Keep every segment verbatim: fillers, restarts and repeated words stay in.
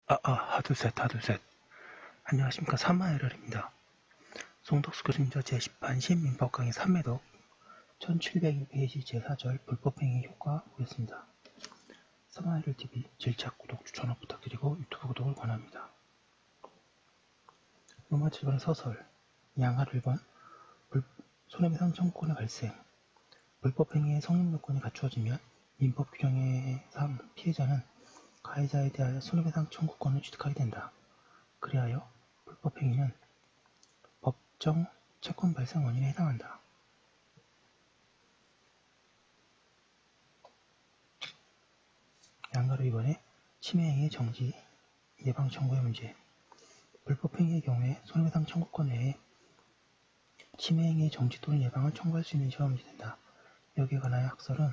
아, 아, 하둘셋, 하둘셋. 안녕하십니까. 사마엘얼입니다. 송덕수 교수님저 제십판 시민민법 강의 삼 회독 천칠백이 페이지 제사 절 불법행위 효과 보겠습니다. 사마엘얼티비 질착, 구독, 추천업 부탁드리고 유튜브 구독을 권합니다. 로마 칠 번 서설 양할 일 번 불, 손해배상 청구권의 발생. 불법행위의 성립 요건이 갖추어지면 민법 규정상 피해자는 가해자에 대하여 손해배상 청구권을 취득하게 된다. 그리하여 불법행위는 법정 채권 발생 원인에 해당한다. 양가로 이번에 침해행위 정지 예방 청구의 문제. 불법행위의 경우에 손해배상 청구권 외에 침해행위의 정지 또는 예방을 청구할 수 있는 시가 문제된다. 여기에 관하여 학설은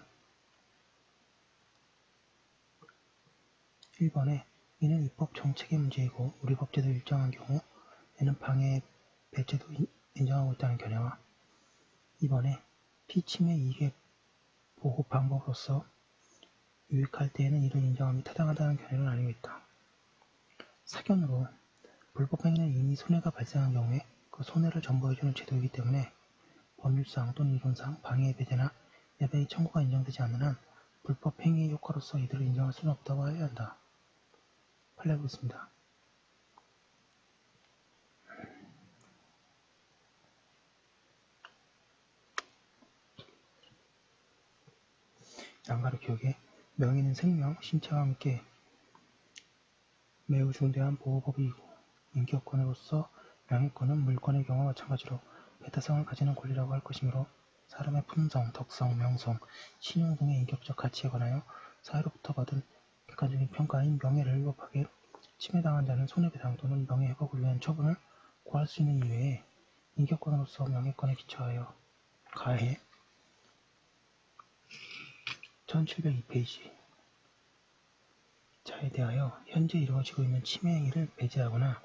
일 번에 이는 입법 정책의 문제이고 우리 법제도 일정한 경우 에는 방해 배제도 인정하고 있다는 견해와 이 번에 피침해 이익의 보호 방법으로서 유익할 때에는 이를 인정함이 타당하다는 견해를 나뉘고 있다. 사견으로 불법행위는 이미 손해가 발생한 경우에 그 손해를 전부해주는 제도이기 때문에 법률상 또는 이론상 방해의 배제나 예배의 청구가 인정되지 않는 한 불법행위의 효과로서 이들을 인정할 수는 없다고 해야 한다. 판례 보겠습니다. 양가로 기억에 명예는 생명, 신체와 함께 매우 중대한 보호법이고 인격권으로서 명예권은 물권의 경우와 마찬가지로 배타성을 가지는 권리라고 할 것이므로 사람의 품성, 덕성, 명성, 신용 등의 인격적 가치에 관하여 사회로부터 받은 객관적인 평가인 명예를 위법하게 침해당한 자는 손해배상 또는 명예회복을 위한 처분을 고할 수 있는 이외에 인격권으로서 명예권에 기초하여 가해 천칠백이 페이지 자에 대하여 현재 이루어지고 있는 침해 행위를 배제하거나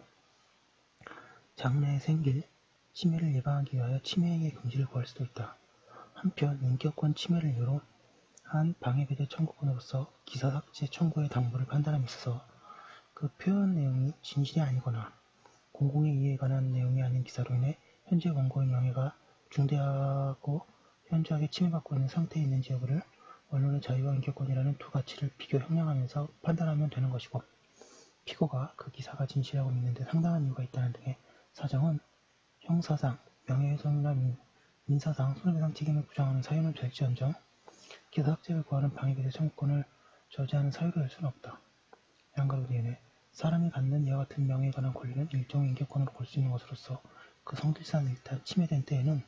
장래에 생길 침해를 예방하기 위하여 침해 행위의 금지를 구할 수도 있다. 한편 인격권 침해를 이유로 한 방해배제 청구권으로서 기사 삭제 청구의 당부를 판단함에 있어서 그 표현 내용이 진실이 아니거나 공공의 이해에 관한 내용이 아닌 기사로 인해 현재 원고의 명예가 중대하고 현저하게 침해받고 있는 상태에 있는지 여부를 언론의 자유와 인격권이라는 두 가치를 비교 형량하면서 판단하면 되는 것이고 피고가 그 기사가 진실이라고 믿는데 상당한 이유가 있다는 등의 사정은 형사상, 명예훼손이나 민사상 손해배상 책임을 부정하는 사유는 될지언정 기사 삭제를 구하는 방해배제 청구권을 저지하는 사유로 될 수는 없다. 양가로 뒤에는 사람이 갖는 이와 같은 명예에 관한 권리는 일종의 인격권으로 볼 수 있는 것으로서 그 성질상 일단 침해된 때에는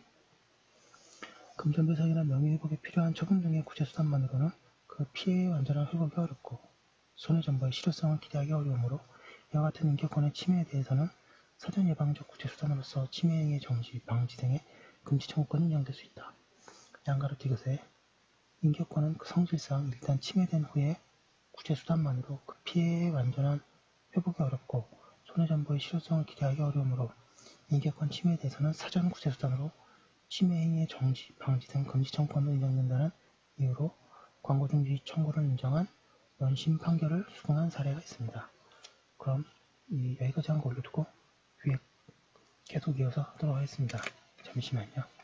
금전배상이나 명예회복에 필요한 처분 등의 구제수단만으로는 그 피해의 완전한 회복이 어렵고 손해전부의 실효성을 기대하기 어려우므로 이와 같은 인격권의 침해에 대해서는 사전 예방적 구제수단으로서 침해행위의 정지, 방지 등의 금지 청구권이 인정될 수 있다. 양가로 디귿에 인격권은 그 성질상 일단 침해된 후에 구제수단만으로 그 피해의 완전한 회복이 어렵고 손해전부의 실효성을 기대하기 어려우므로 인격권 침해에 대해서는 사전 구제수단으로 침해 행위의 정지, 방지 등 금지 청구권도 인정된다는 이유로 광고 중지 청구를 인정한 원심 판결을 수긍한 사례가 있습니다. 그럼 이 여기까지 한 거 올려두고 위에 계속 이어서 하도록 하겠습니다. 잠시만요.